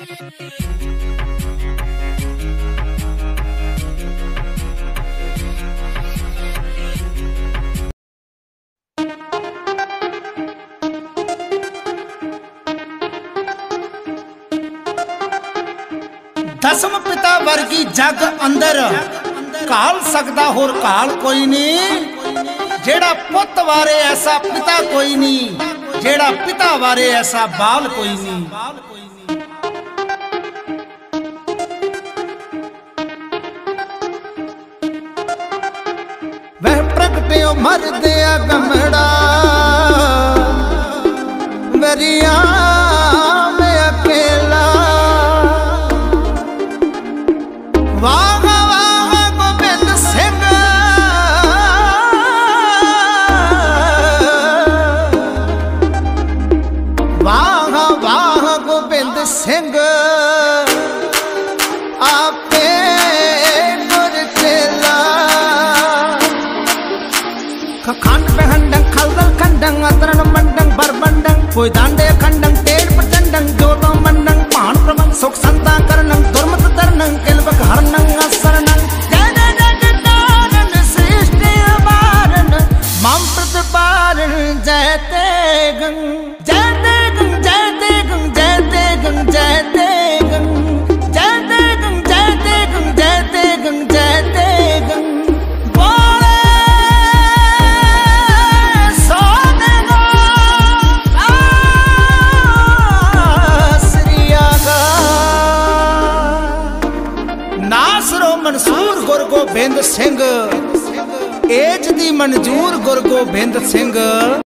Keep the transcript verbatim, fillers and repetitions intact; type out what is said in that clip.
दसम पिता वर्गी जग अंदर काल सकदा होर काल कोई नहीं। जेड़ा पुत वारे ऐसा पिता कोई नहीं, जेड़ा पिता वारे ऐसा बाल कोई नहीं। वह प्रगटियो मर दिया गमड़ा वरिया में अकेला। वाह वाह गोबिंद सिंह वाह वाह गोबिंद सिंह आपे गुर चेला। खंड बेहंडंग खलदल खंडंग अतरण मंडंग बरबंडंग कोई दांडे खंडंग टेढ़ प्रचंडंग जोतो मंडंग पान प्रमंग सुख संता करणंग दुर्मत दरनंग किलबक हरनंग असरणंग जय जय जय जय सृष्टि अपारण मम प्रतिपारण जय तेगं जय तेगं जय तेगं जय तेगं जय तेगं जय तेगं जय तेगं जय तेगं जय तेगं बोले सोनेगा श्रीयागा। नासरो मंसूर गुरु गोबिंद सिंह एज दी मंजूर गुरु गोबिंद सिंह।